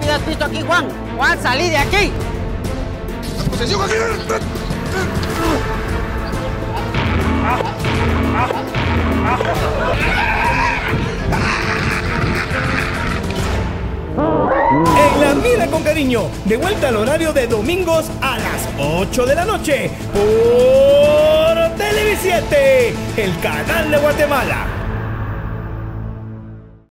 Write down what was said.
¿Qué has visto aquí, Juan? Juan, salí de aquí. ¡Posesión aquí! En La Mira con Cariño, de vuelta al horario de domingos a las 8 de la noche por Televisiete, el canal de Guatemala.